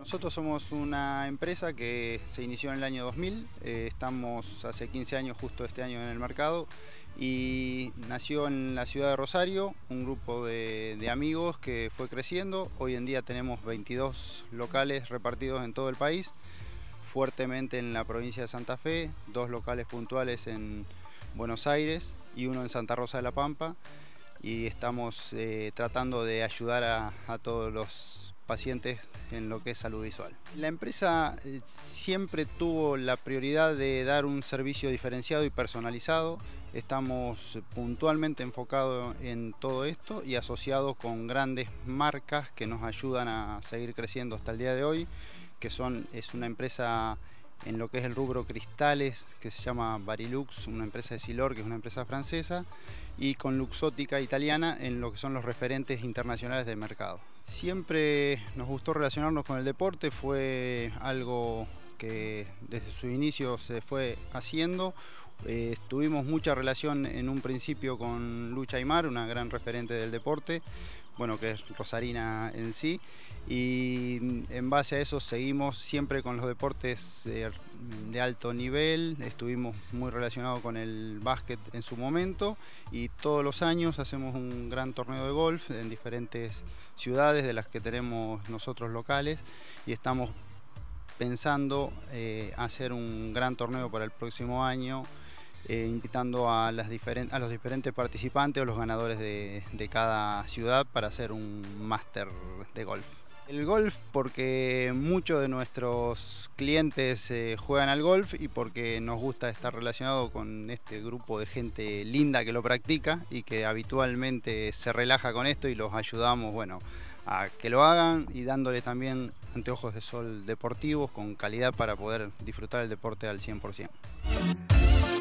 Nosotros somos una empresa que se inició en el año 2000, estamos hace 15 años justo este año en el mercado y nació en la ciudad de Rosario, un grupo de amigos que fue creciendo. Hoy en día tenemos 22 locales repartidos en todo el país, fuertemente en la provincia de Santa Fe, 2 locales puntuales en Buenos Aires y uno en Santa Rosa de la Pampa, y estamos tratando de ayudar a todos los pacientes en lo que es salud visual. La empresa siempre tuvo la prioridad de dar un servicio diferenciado y personalizado. Estamos puntualmente enfocados en todo esto y asociados con grandes marcas que nos ayudan a seguir creciendo hasta el día de hoy, que es una empresa en lo que es el rubro cristales, que se llama Varilux, una empresa de Silor, que es una empresa francesa, y con Luxótica italiana en lo que son los referentes internacionales de mercado. Siempre nos gustó relacionarnos con el deporte, fue algo que desde su inicio se fue haciendo. Tuvimos mucha relación en un principio con Lucha Aymar, una gran referente del deporte, bueno, que es rosarina en sí, y en base a eso seguimos siempre con los deportes de alto nivel. Estuvimos muy relacionados con el básquet en su momento y todos los años hacemos un gran torneo de golf en diferentes ciudades de las que tenemos nosotros locales, y estamos pensando hacer un gran torneo para el próximo año, invitando a los diferentes participantes o los ganadores de cada ciudad para hacer un máster de golf. El golf porque muchos de nuestros clientes juegan al golf y porque nos gusta estar relacionado con este grupo de gente linda que lo practica y que habitualmente se relaja con esto, y los ayudamos, bueno, a que lo hagan, y dándole también anteojos de sol deportivos con calidad para poder disfrutar el deporte al 100%.